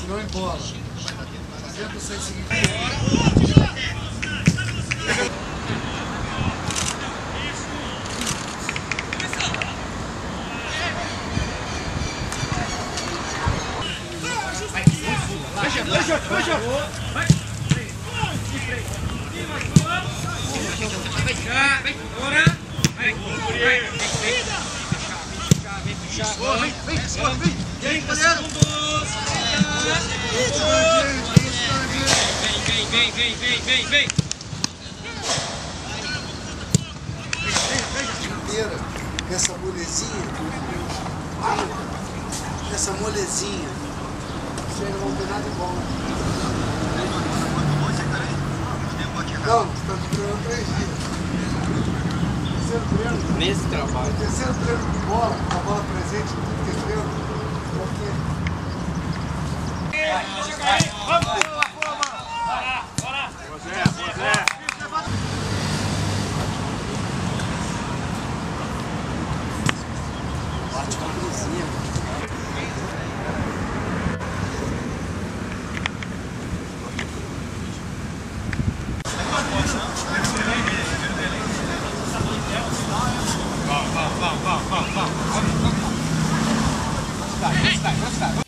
Show em bola. Tenta sair seguinte. Vem. Essa molezinha, chega, não tem nada de bom. Não, está treinando 3 dias. Terceiro treino. Nesse trabalho. Terceiro treino de bola, a bola presente, tudo que é treino. Vamos! Bora! Zé! Bate com a cruzinha. Vamos!